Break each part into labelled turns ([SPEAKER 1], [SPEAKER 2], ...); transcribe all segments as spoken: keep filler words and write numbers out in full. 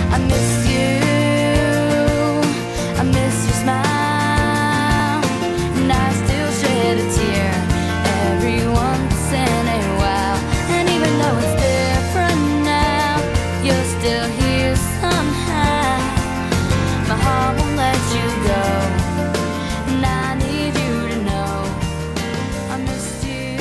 [SPEAKER 1] I miss you, I miss your smile, and I still shed a tear every once in a while. And even though it's different now, you're still here somehow. My heart won't let you go, and I need you to know I miss you.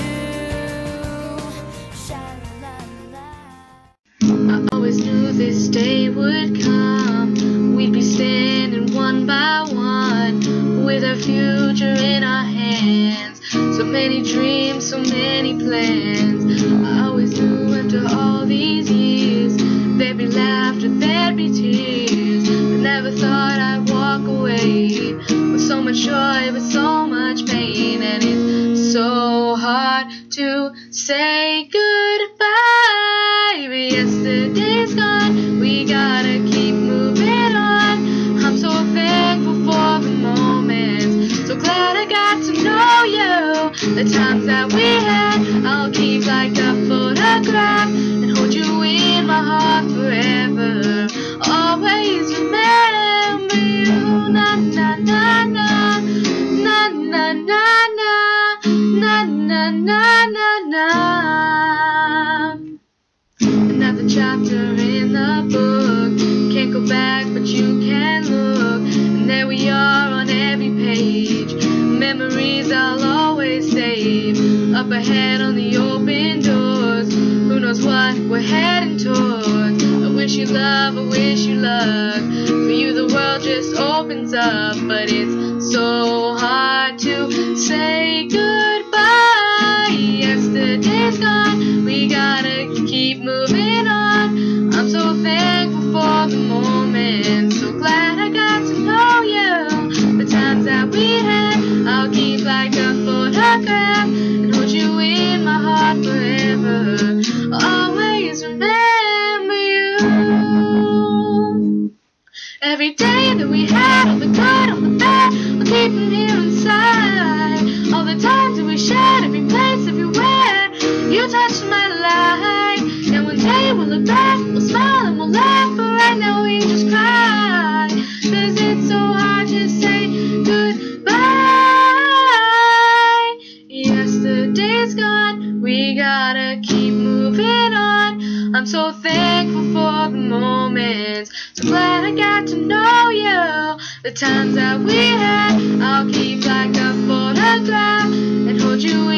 [SPEAKER 1] Sha-la-la-la.
[SPEAKER 2] I always knew this day would come. We'd be standing one by one with our future in our hands. So many dreams, so many plans. I always knew after all these years there'd be laughter, there'd be tears, but never thought I'd walk away with so much joy, with so much pain. And it's so hard to say goodbye, but yesterday's gone. We gotta keep moving on. I'm so thankful for the moments, so glad I got to know you. The times that we had, I'll keep like a photograph and hold you in my heart forever. Always remember you. Na na na na, na na na na, na na na na na. Another chapter in the book. Can't go back, but you can look, and there we are on every page. Memories I'll always save. Up ahead on the open doors, who knows what we're heading towards. I wish you love, I wish you luck. For you the world just opens up, but it's so hard to say goodbye. Yesterday's gone, we gotta keep moving on. I'm so thankful for the moment, so glad I got to know you. The times that we had, I'll keep like a photograph and hold you in my heart forever. Always remember you. Every day that we had, all the good, all the bad, I'll keep them here inside. All the times that we shared, every place, everywhere, you touched my life. And one day we'll look back, we'll smile and we'll laugh, but right now we just cry, 'cause it's so hard to say goodbye. Yesterday's gone, we gotta keep moving on. I'm so thankful for the moments, so glad I got to know you. The times that we had, I'll keep like a photograph and hold you in